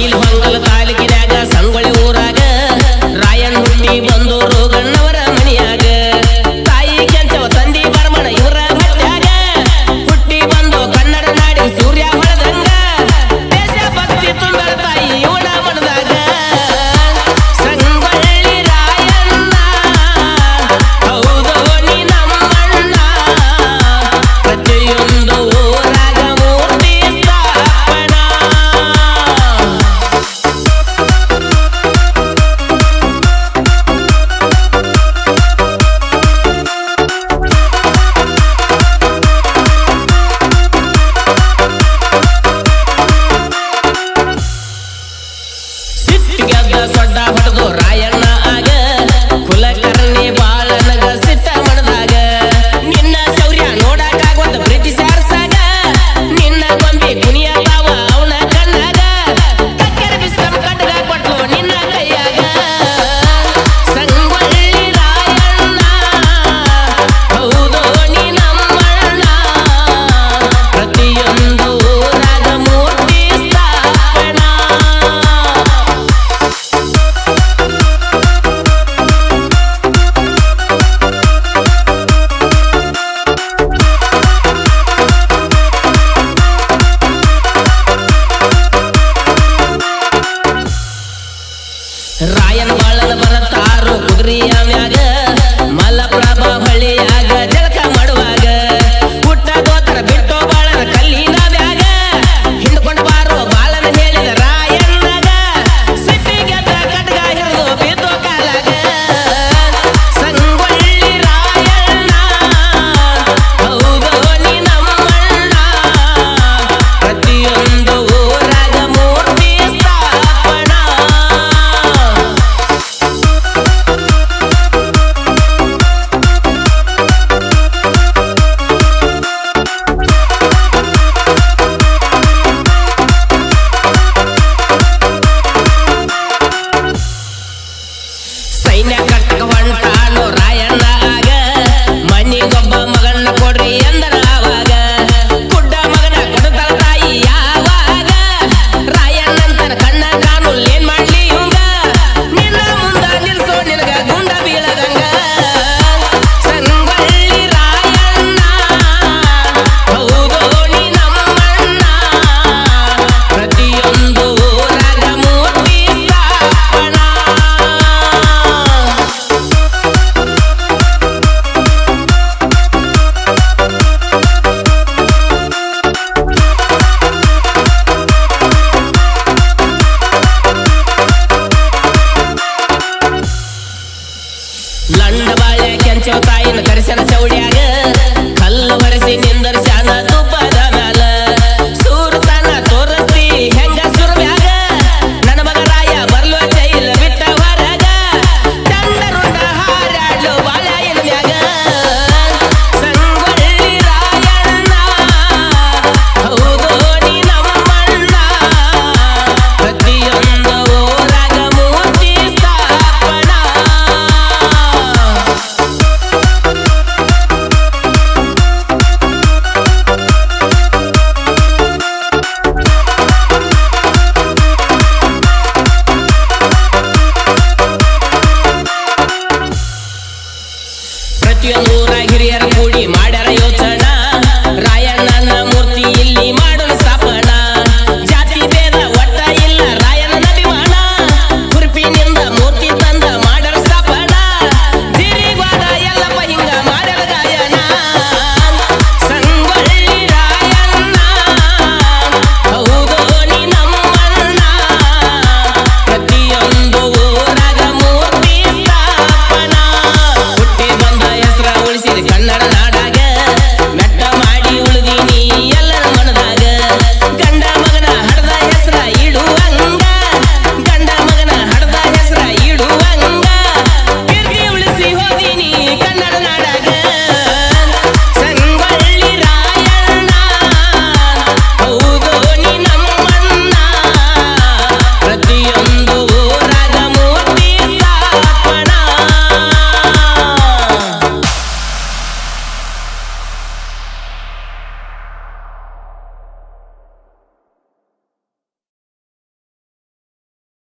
ಹೊಂಗಲ ತಾಲೂಕಿನಾಗ ಸಂಗೊಳ್ಳಿ ಊರಾಗ ರಾಯಣ್ಣ ಹುಟ್ಟಿ ಬಂದೋರು ಗಣ್ಣವರ ಮನಿಯಾಗ ತಾಯಿ ಕೆಂಚವ ತಂದಿ ಬರ್ಮಣ ಇವರ ಹೊಟ್ಯಾಗ ಹುಟ್ಟಿ ಬಂದು ಕನ್ನಡ ನಾಡಿ ಸೂರ್ಯ ಹೊಳದಂಗ ದೇಶ ಭಕ್ತಿ ತುಂಬರ ತಾಯಿ ಇವಳ ಮನದಾಗ ಸಂಗೊಳ್ಳಿ ರಾಯಣ್ಣ ಹೌದೋ ನೀ ನಮ್ಮಣ್ಣ ಪ್ರತಿಯೊಂದು ಊರಾಗ ಮೂರ್ತಿ ಸ್ಥಾಪನ ಸಿಟ್ಟಿಗೆದ್ದ ಸೊಡ್ಡ ಹೊಡೆದು ರಾಯಣ್ಣ ಆಗ ಕುಲಕರ್ಣಿ ಬಾಳನಗ ಸಿಟ್ಟ ಮಣದಾಗ ನಿನ್ನ ಶೌರ್ಯ ನೋಡಕ್ಕಾಗೋದ ಬ್ರಿಟಿಷ್ ಅರಸಾಗ ನಿನ್ನ ಗೊಂಬೆ ಕುಣಿಯತಾವ ಅವನ ಕಣ್ಣಾಗ ಕಕ್ಕರೆ ಬಿಸ್ಕಂ ಕಡ್ಗ ಕೊಟ್ಲು ನಿನ್ನ ಕೈಯಾಗ ಸಂಗೊಳ್ಳಿ ರಾಯಣ್ಣ ಹೌದೋ ನೀ ನಮ್ಮಣ್ಣ ಪ್ರತಿಯೊಂದು ಊರಾಗ ಮೂರ್ತಿ ಸ್ಥಾಪನ ರಾಯನ ಬಾಳನ ಬರದ